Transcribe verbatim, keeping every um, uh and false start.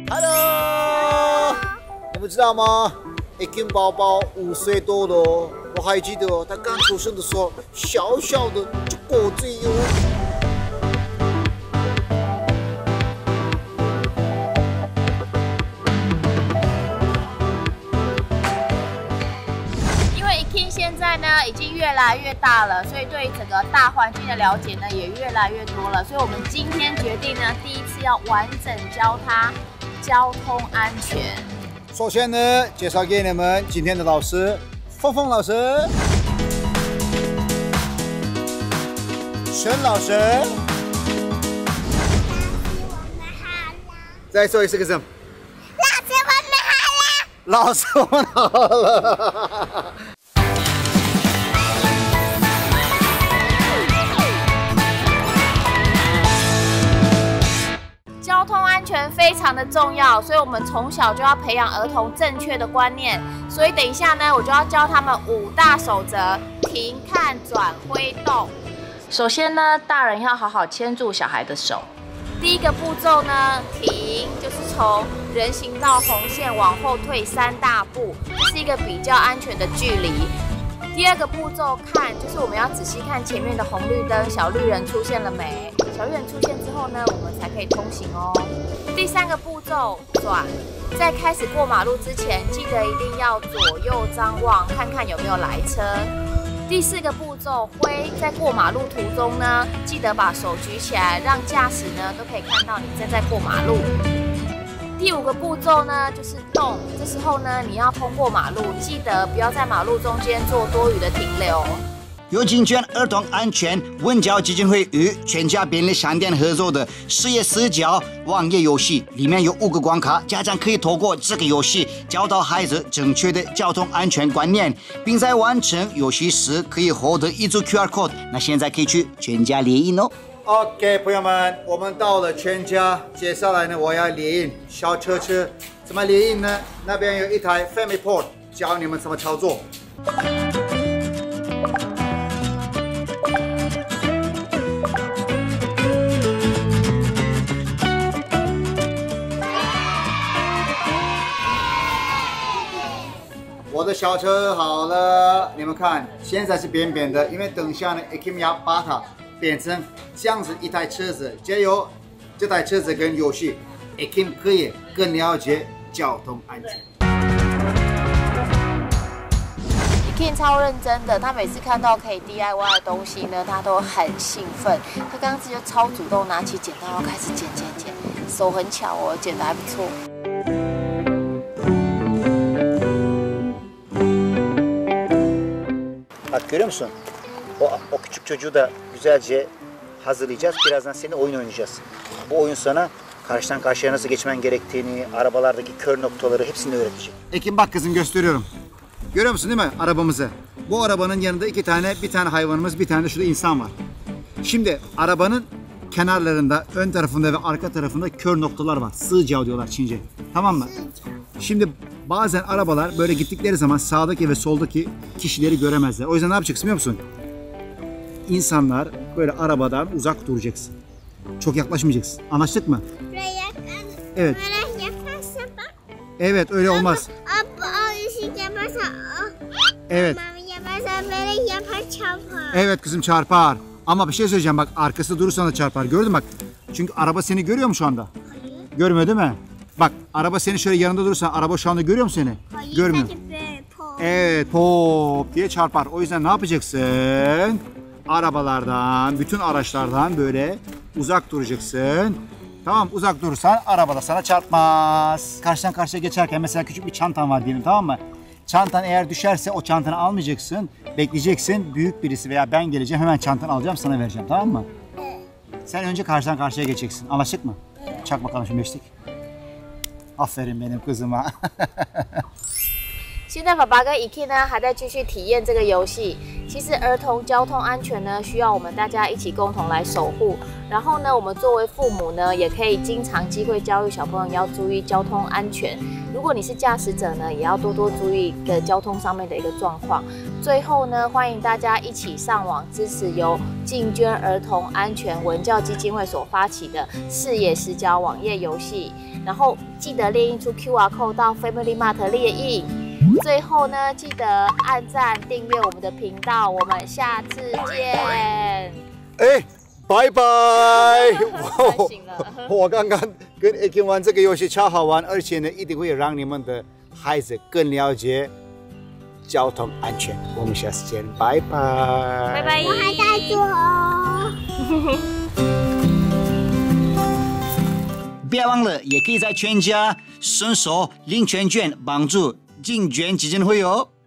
Hello， 你们知道吗 ？Akin 宝宝五岁多了哦，我还记得哦，他刚出生的时候，小小的就果子哟。 因为 Akin 现在呢已经越来越大了，所以对于整个大环境的了解呢也越来越多了，所以我们今天决定呢，第一次要完整教他交通安全。 首先呢，介绍给你们今天的老师，峰峰老师，沈老师。再说一次个什么？老师我们好了。老师我们好了。 交通安全非常的重要，所以我们从小就要培养儿童正确的观念。所以等一下呢，我就要教他们五大守则：停、看、转、挥、动。首先呢，大人要好好牵住小孩的手。第一个步骤呢，停，就是从人行道红线往后退三大步，这是一个比较安全的距离。第二个步骤看，就是我们要仔细看前面的红绿灯，小绿人出现了没？小绿人出现之后呢，我们才可以通行哦。第三个步骤转，在开始过马路之前，记得一定要左右张望，看看有没有来车。第四个步骤挥，在过马路途中呢，记得把手举起来，让驾驶呢都可以看到你正在过马路。第五个步骤呢，就是动。这时候呢，你要通过马路，记得不要在马路中间做多余的停留。 由金泉儿童安全文教基金会与全家便利商店合作的事业视角网页游戏，里面有五个关卡，家长可以透过这个游戏教导孩子正确的交通安全观念，并在完成游戏时可以获得一组 Q R code。那现在可以去全家列印哦。 OK， 朋友们，我们到了全家，接下来呢，我要列印小车车。怎么列印呢？那边有一台 Family Port， 教你们怎么操作。我的小车好了，你们看，现在是扁扁的，因为等下呢 ，Akin 要把它变成这样子一台车子，借由这台车子跟游戏 ，Akin 可以更了解交通安全。 Akin 超认真的，他每次看到可以 D I Y 的东西呢，他都很兴奋。他刚刚就超主动，拿起剪刀开始剪剪剪，手很巧哦，剪得还不错。 Bak görüyor musun? O, o küçük çocuğu da güzelce hazırlayacağız. Birazdan seninle oyun oynayacağız. Bu oyun sana karşıdan karşıya nasıl geçmen gerektiğini, arabalardaki kör noktaları hepsini öğretecek. Ekin bak kızım gösteriyorum. Görüyor musun değil mi arabamızı? Bu arabanın yanında iki tane, bir tane hayvanımız, bir tane de şurada insan var. Şimdi arabanın kenarlarında, ön tarafında ve arka tarafında kör noktalar var. Sığcav diyorlar Çince. Tamam mı? Şimdi bazen arabalar böyle gittikleri zaman sağdaki ve soldaki kişileri göremezler. O yüzden ne yapacaksın biliyor musun? İnsanlar böyle arabadan uzak duracaksın. Çok yaklaşmayacaksın. Anlaştık mı? Evet. Evet öyle olmaz. Evet. Evet kızım çarpar. Ama bir şey söyleyeceğim bak arkasında durursan da çarpar. Gördün mü bak. Çünkü araba seni görüyor mu şu anda? Hayır. Görmüyor değil mi? Bak araba seni şöyle yanında durursan araba şu anda görüyor mu seni? Hayır. Görmüyor. Evet pop diye çarpar. O yüzden ne yapacaksın? Arabalardan, bütün araçlardan böyle uzak duracaksın. Tamam uzak durursan araba da sana çarpmaz. Karşıdan karşıya geçerken mesela küçük bir çantan var diyelim tamam mı? Çantan eğer düşerse o çantanı almayacaksın. Bekleyeceksin. Büyük birisi veya ben geleceğim hemen çantanı alacağım sana vereceğim tamam mı? Sen önce karşıdan karşıya geçeceksin. Anlaştık mı? Çak bakalım şimdi beşlik. Aferin benim kızıma. 现在爸爸跟 Akin 呢还在继续体验这个游戏。 其实儿童交通安全呢，需要我们大家一起共同来守护。然后呢，我们作为父母呢，也可以经常机会教育小朋友要注意交通安全。如果你是驾驶者呢，也要多多注意的交通上面的一个状况。最后呢，欢迎大家一起上网支持由进捐儿童安全文教基金会所发起的视野死角网页游戏。然后记得列印出 Q R code 到 Family Mart 列印。最后呢，记得按赞、订阅我们的频道，我们下次见。 哎，拜拜！ 太醒了。 我刚刚跟 A King 玩这个游戏超好玩，而且呢，一定会让你们的孩子更了解交通安全。我们下次见，拜拜！ 拜拜。 我还在做哦。 别忘了，也可以在全家顺手领全券，帮助进捐基金会哦。